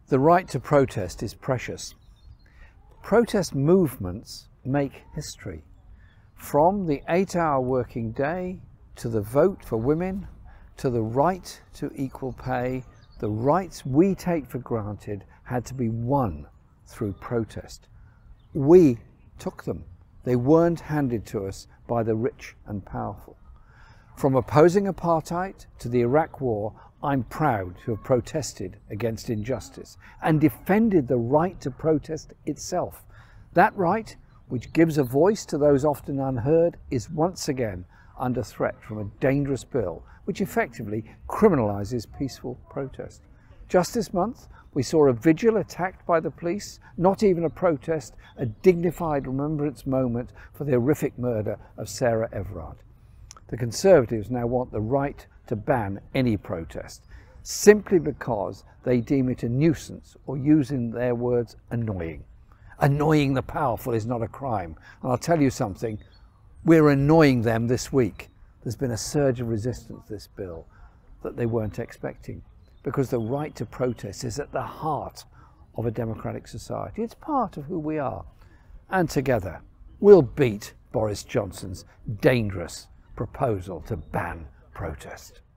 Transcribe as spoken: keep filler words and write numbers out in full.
The right to protest is precious. Protest movements make history. From the eight-hour working day, to the vote for women, to the right to equal pay, the rights we take for granted had to be won through protest. We took them. They weren't handed to us by the rich and powerful. From opposing apartheid to the Iraq War, I'm proud to have protested against injustice and defended the right to protest itself. That right, which gives a voice to those often unheard, is once again under threat from a dangerous bill which effectively criminalises peaceful protest. Just this month, we saw a vigil attacked by the police, not even a protest, a dignified remembrance moment for the horrific murder of Sarah Everard. The Conservatives now want the right to ban any protest, simply because they deem it a nuisance, or, using their words, annoying. Annoying the powerful is not a crime. And I'll tell you something, we're annoying them this week. There's been a surge of resistance to this bill that they weren't expecting, because the right to protest is at the heart of a democratic society. It's part of who we are. And together, we'll beat Boris Johnson's dangerous proposal to ban protest.